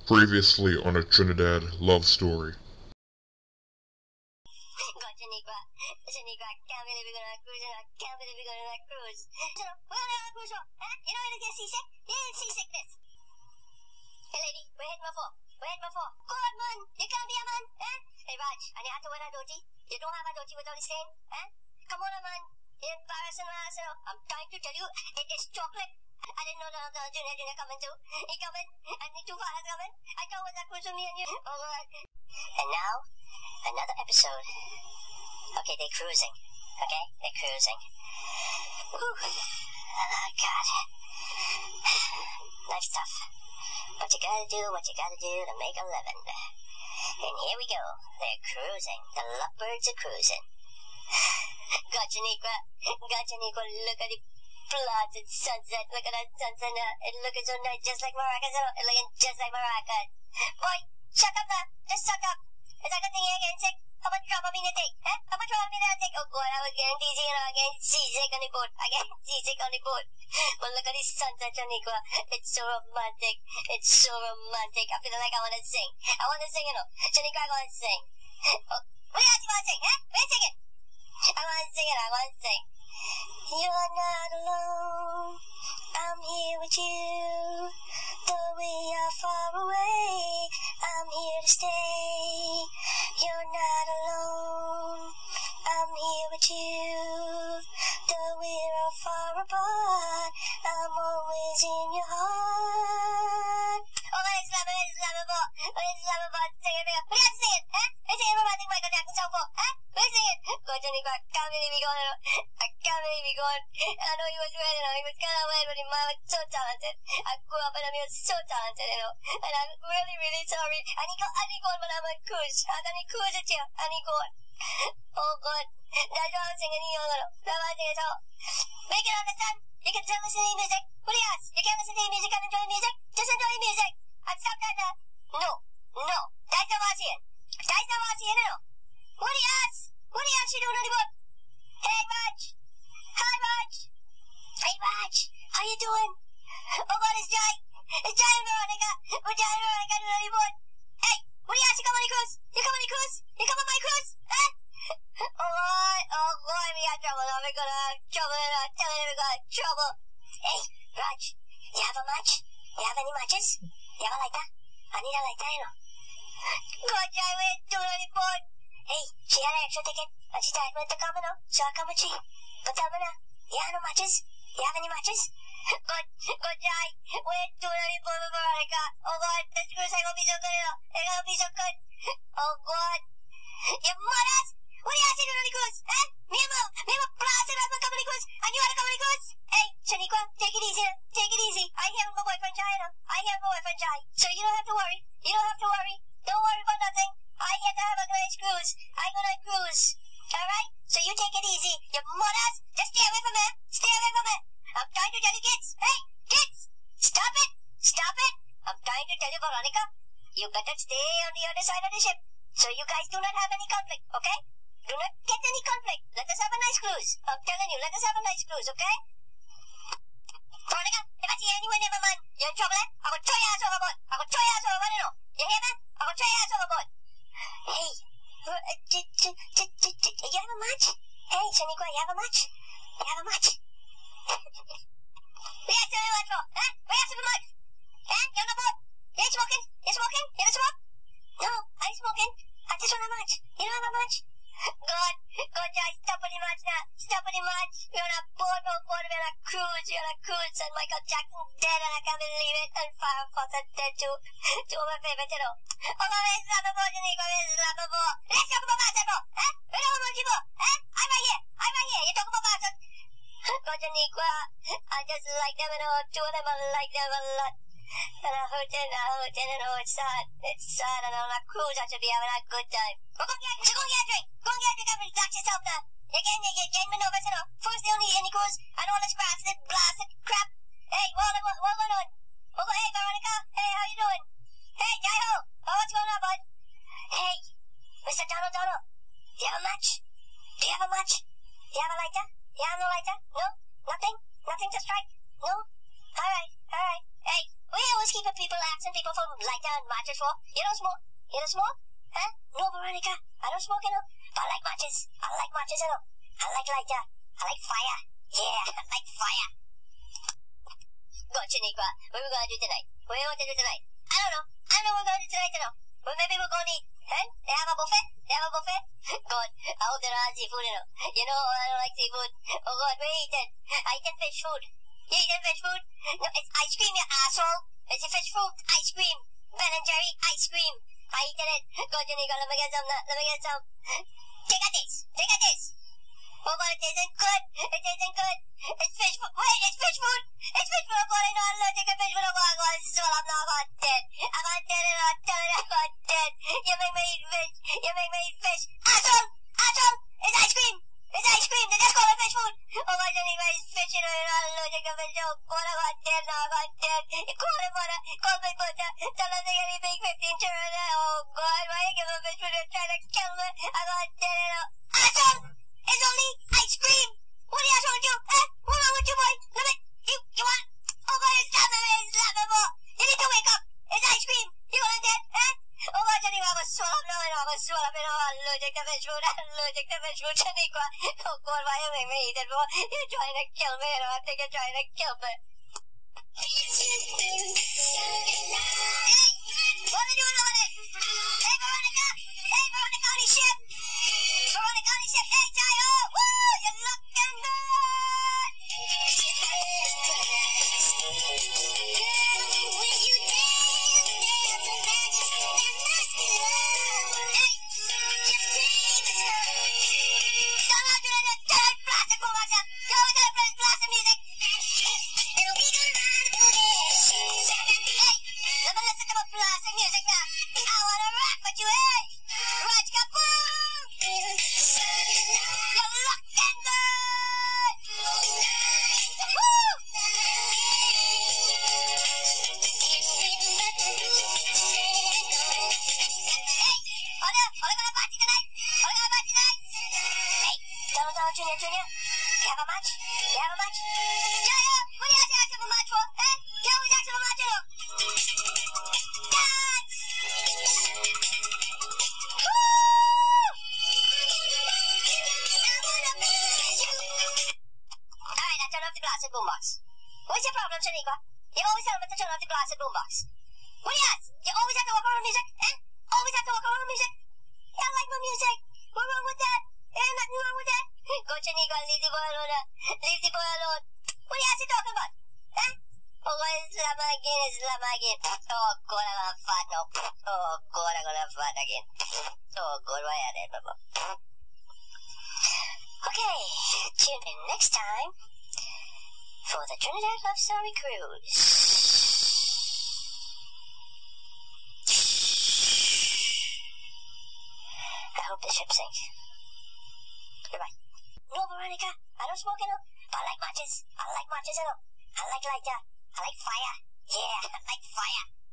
Previously on a Trinidad love story. Shaniqua, I can't believe we're going on a cruise. I can't believe we're going on a cruise. We're going on a cruise. You know it'll get seasick? Yeah, seasickness. Hey lady, we're heading for 4. We're heading for 4. Go on, man. You can't be a man. Hey Raj, I need to wear a dhoti. You don't have a dhoti without a stain. Come on, man. You're embarrassing us. I'm trying to tell you, it is chocolate. I didn't know the junior coming too. He coming, and the 2 fathers coming. I thought it was a cruise with me and you. Oh, God. And now, another episode. Okay, they're cruising. Okay, they're cruising. Whew. Oh, God. Life's tough. But you gotta do what you gotta do to make a living. And here we go. They're cruising. The lovebirds are cruising. Gotcha, Niqua. Look at the placid sunset. Look at that sunset. It's looking so nice, just like maracas. It's looking just like maracas. Boy, shut up now. Just shut up. Is that a thing here getting sick? How much trouble me to take? How much trouble me to take? Oh, God, I was getting dizzy and I was getting seasick on the boat. But look at this sunset, Shaniqua. It's so romantic. It's so romantic. I feel like I want to sing. I want to sing, you know. Shaniqua, I want to sing. Oh, what do you actually want to sing, We're singing. I want to sing it. You're not alone. I'm here with you. Though we are far away, I'm here to stay. You're not alone. I'm here with you. Though we're all far apart, I'm always in your heart. Oh, it's lovable. Sing it, we have to sing it, We're singing romantic Michael Jackson song for, We're singing. Go, Johnny, I can't believe he gone. I can't believe he gone. I know he was ready, he was kind of weird, but his mom was so talented. I grew up and he was so talented, and I'm really, really sorry. And he gone when I'm on cruise. I'm gonna cruise with you, and he gone. Oh, God. That's why I'm singing, That's why I'm singing, so. Make it understand. You can still listen to the music. What do you ask? You can't listen to the music and enjoy music? Just enjoy music. And stop that now. No. That's not what I'm saying. What do you ask? What do you ask you doing on the boat? Hey, Raj. Hi, Raj. Hey, Raj. How you doing? Oh, God, it's Jai. It's Jai and Veronica. We're Jai and Veronica doing on the boat. Hey, what do you ask? You come on the cruise? You come on my cruise? Oh, God, we got trouble. Now we're gonna have trouble. I'm telling you, we're gonna have trouble. Hey, Raj, you have a match? You have any matches? You have a lighter? I need a lighter, God, Jai, we're doing on the boat. Hey, she had an extra ticket, and she tried to come, so I come with she. But tell me now, you have no matches? You have any matches? God, Jai, we're doing on the boat with Veronica. Oh, God, this cruise ain't gonna be so good, It's gonna be so good. Oh, God. Your mothers? What are you asking on the cruise? Me and Mom blasted us on company cruise, and you had a company cruise? Hey, Shaniqua, take it easy. I hear my boyfriend Jai, so you don't have to worry. Don't worry about nothing. I get to have a nice cruise. I go on cruise. Alright? So you take it easy. Your mothers, just stay away from her. I'm trying to tell you kids. Hey, kids, stop it. I'm trying to tell you, Veronica, you better stay on the other side of the ship, so you guys do not have any conflict, okay? Do not get any conflict. Let us have a nice cruise. I'm telling you, let us have a nice cruise, okay? Veronica, if I see anyone in my man, you're in trouble, I will throw your ass overboard. You hear me? I will throw your ass overboard. Hey, you have a match? Hey, Shaniqua, you have a match? We have to have a match for, We have to have a match. You're on the board. You ain't smoking? You don't smoke? No, I ain't smoking. I just want a match. You don't have a match? God, Jai, stop with the match now. We're on a boat, we're on a cruise, and Michael Jackson dead, and I can't believe it, and Farrah Fawcett dead too. Two of my favorites, Oh, God, it's lovable, Shaniqua, it's lovable. Let's talk about basketball, We're talking about people, I'm right here, you talk about basketball. God, Shaniqua, I just like them, two of them, I like them a lot. And I hurt it, it's sad, and on a cruise I should be having a good time. Well, go get a drink, and relax yourself now. You're getting me nervous, First day on the cruise, and all this blasted crap. Hey, what going on? Hey, Veronica, hey, how you doing? Hey, Jai-Ho, what's going on, bud? Hey, Mr. Donald, do you have a match? Do you have a lighter? You have no lighter? No? Nothing to strike? No? Alright. Hey, We always keep people asking people for lighter and matches for. You don't smoke? You don't smoke? Huh? No, Veronica. I don't smoke, you know. But I like matches. I like matches, you know. I like lighter. I like fire. Yeah, I like fire. Good, Shaniqua. What are we going to do tonight? What do you want to do tonight? I don't know. I don't know what we're going to do tonight, you know. But maybe we're going to eat. Huh? They have a buffet? They have a buffet? God, I hope there are seafood, you know. You know, I don't like seafood. Oh, God, we're eating. I eating fish food. You eating fish food? No, it's ice cream, you asshole. It's a fish food ice cream. Ben and Jerry ice cream. I eating it. God, Janika, let me get some. Let me get some. Take a taste. Take a taste. Oh, God, it isn't good. It isn't good. It's fish food. Wait, it's fish food. It's fish food. Oh, God, I'm not allergic to fish food. Oh, God, this is what I'm not got dead. I got dead and I'm telling you I got dead. You make me eat fish. You make me eat fish. Asshole! Asshole! It's ice cream! It's ice cream! They just call it fish food! Oh, God, Janika, it's fish. You know, you're not allergic to fish. Oh, God, I got dead. Now I got dead. You call it butter. Call me butter. Tell them they get me big 15 children. Oh, God, why you give me fish food? You're trying to kill me. I got dead and asshole! It's only ice cream! What are you asking with you? Eh? What's wrong with you, boy? Let me... You want... Oh, God, it's not me, more. You need to wake up. It's ice cream. You want it dead? Eh? Oh, God, Janiqua, I'm a swallow. No, I'm a swallow. I'm allergic to fish food. I'm allergic to fish food, Janiqua. Oh, God, why you make me eat it, boy? You're trying to kill me. I think you're trying to kill me. Hey! What are you doing over there? Hey, Veronica! Hey, Veronica, on the ship! Veronica, on the ship! Hey, Tayo! Woo! You're looking good! When you dance, the magic, there must be love. Hey! Just take it slow. Don't know, do that. Turn plastic boom box up. Yo, turn plastic music. And we gonna run for this. Hey! Let me listen to my plastic music now. I wanna rock with you, hey! Raj Kapoor! You're looking good! Woo! Hey! Ola gonna party tonight? Ola gonna party tonight? Hey! Don't, Junior. You have a match? You have a match? Jaya! What do you ask for a match for? Eh? You always ask for a match, you know? Dance! Alright, now turn off the blasted boombox. What's your problem, Shaniqua? You always tell me to turn off the blasted boombox. What do you ask? You always have to walk around music? Eh? Always have to walk around music? You don't like my music. What's wrong with that? Ain't nothing wrong with that. Go, Shaniqua, leave the boy alone. Leave the boy alone. What are you talking about? Eh? Oh, God, it's lama again. Oh, God, I'm gonna fart now. Oh, God, I'm gonna fart again. Oh, God, why are they, Baba? Okay, tune in next time for the Trinidad Love Story Cruise. I hope the ship sinks. Goodbye. No, Veronica, I don't smoke, you know. But I like matches. I like matches, you know. I like lighter. I like fire. Yeah, I like fire.